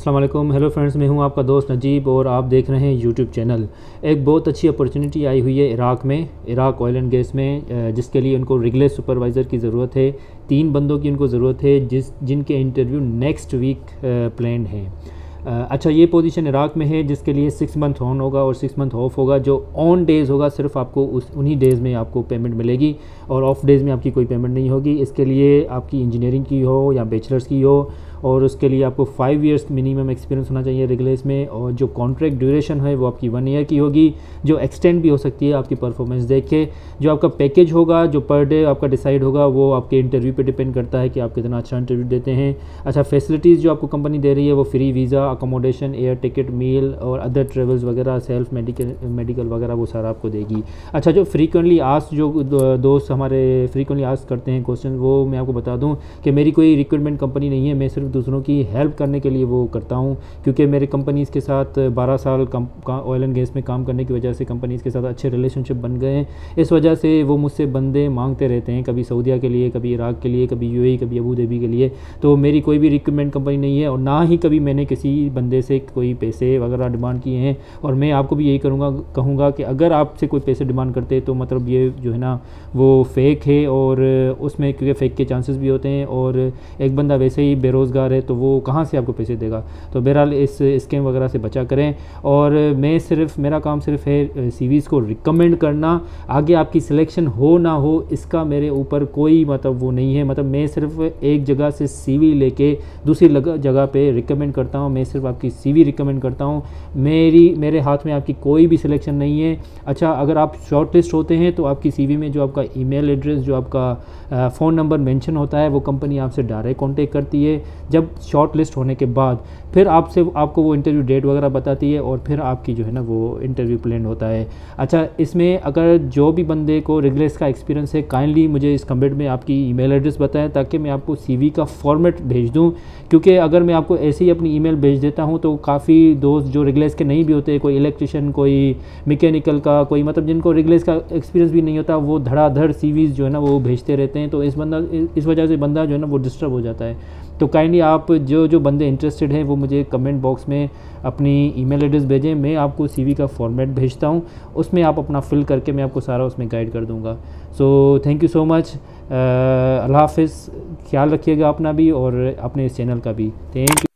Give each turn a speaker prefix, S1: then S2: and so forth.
S1: अस्सलाम वालेकुम। Hello friends, मैं हूं आपका दोस्त नजीब और आप देख रहे हैं यूट्यूब चैनल। एक बहुत अच्छी अपॉर्चुनिटी आई हुई है इराक ऑयल एंड गैस में, जिसके लिए उनको रेगुलर सुपरवाइज़र की ज़रूरत है। 3 बंदों की उनको ज़रूरत है जिनके इंटरव्यू नेक्स्ट वीक प्लान है। अच्छा, ये पोजीशन इराक में है जिसके लिए 6 मंथ ऑन होगा और 6 मंथ ऑफ होगा। जो ऑन डेज़ होगा सिर्फ आपको उन्हीं डेज़ में आपको पेमेंट मिलेगी और ऑफ डेज़ में आपकी कोई पेमेंट नहीं होगी। इसके लिए आपकी इंजीनियरिंग की हो या बैचलर्स की हो और उसके लिए आपको 5 इयर्स मिनिमम एक्सपीरियंस होना चाहिए रेगुलर्स में। और जो कॉन्ट्रैक्ट ड्यूरेशन है वो आपकी 1 ईयर की होगी, जो एक्सटेंड भी हो सकती है आपकी परफॉर्मेंस देख के। जो आपका पैकेज होगा, जो पर डे आपका डिसाइड होगा, वो आपके इंटरव्यू पे डिपेंड करता है कि आप कितना अच्छा इंटरव्यू देते हैं। अच्छा, फैसिलिटीज़ जो आपको कंपनी दे रही है वो free visa, accommodation, air ticket, meal और अदर ट्रेवल्स वगैरह, सेल्फ मेडिकल वगैरह वो सारा आपको देगी। अच्छा, जो फ्रीक्वेंटली आस्क जो दोस्त हमारे फ्रीक्वेंटली आस्क करते हैं क्वेश्चन, वो मैं आपको बता दूं कि मेरी कोई रिक्रूटमेंट कंपनी नहीं है। मैं सिर्फ दूसरों की हेल्प करने के लिए वो करता हूं, क्योंकि मेरे कंपनीज़ के साथ 12 साल ऑयल एंड गैस में काम करने की वजह से कंपनीज़ के साथ अच्छे रिलेशनशिप बन गए हैं। इस वजह से वो मुझसे बंदे मांगते रहते हैं, कभी सऊदीया के लिए, कभी इराक के लिए, कभी यूएई, कभी अबू धाबी के लिए। तो मेरी कोई भी रिक्रूटमेंट कंपनी नहीं है और ना ही कभी मैंने किसी बंदे से कोई पैसे वगैरह डिमांड किए हैं। और मैं आपको भी यही कहूँगा कि अगर आपसे कोई पैसे डिमांड करते हैं तो मतलब ये जो है ना वो फ़ेक है, और उसमें क्योंकि फ़ेक के चांसेस भी होते हैं। और एक बंदा वैसे ही बेरोज़गार है तो वो कहाँ से आपको पैसे देगा। तो बहरहाल इस स्कैम वगैरह से बचा करें। और मेरा काम सिर्फ है सीवीज़ को रिकमेंड करना। आगे आपकी सिलेक्शन हो ना हो इसका मेरे ऊपर कोई मतलब वो नहीं है। मतलब मैं सिर्फ एक जगह से सीवी लेके दूसरी जगह पे रिकमेंड करता हूँ। मैं सिर्फ आपकी सीवी रिकमेंड करता हूँ। मेरे हाथ में आपकी कोई भी सिलेक्शन नहीं है। अच्छा, अगर आप शॉर्ट लिस्ट होते हैं तो आपकी सीवी में जो आपका ईमेल एड्रेस, जो आपका फ़ोन नंबर मेंशन होता है, वो कंपनी आपसे डायरेक्ट कांटेक्ट करती है। जब शॉर्ट लिस्ट होने के बाद फिर आपको वो इंटरव्यू डेट वगैरह बताती है और फिर आपकी जो है ना वो इंटरव्यू प्लान होता है। अच्छा, इसमें अगर जो भी बंदे को रेगुलर्स का एक्सपीरियंस है, काइंडली मुझे इस कमेंट में आपकी ईमेल एड्रेस बताएं ताकि मैं आपको सीवी का फॉर्मेट भेज दूं। क्योंकि अगर मैं आपको ऐसे ही अपनी ईमेल भेज देता हूं तो काफ़ी दोस्त जो रेगुलर्स के नहीं भी होते, कोई इलेक्ट्रिशियन, कोई मैकेनिकल का, कोई मतलब जिनको रेगुलर्स का एक्सपीरियंस भी नहीं होता, वो धड़ाधड़ सीवीज़ जो है ना वो भेजते रहते हैं। तो इस वजह से बंदा जो है ना वो डिस्टर्ब हो जाता है। तो काइंडली आप जो बंदे इंटरेस्टेड हैं वो मुझे कमेंट बॉक्स में अपनी ईमेल एड्रेस भेजें। मैं आपको सीवी का फॉर्मेट भेजता हूँ, उसमें आप अपना फिल करके मैं आपको सारा उसमें गाइड कर दूँगा। So thank you so much. अल्लाह हाफ़िज़। ख्याल रखिएगा अपना भी और अपने इस चैनल का भी। Thank you.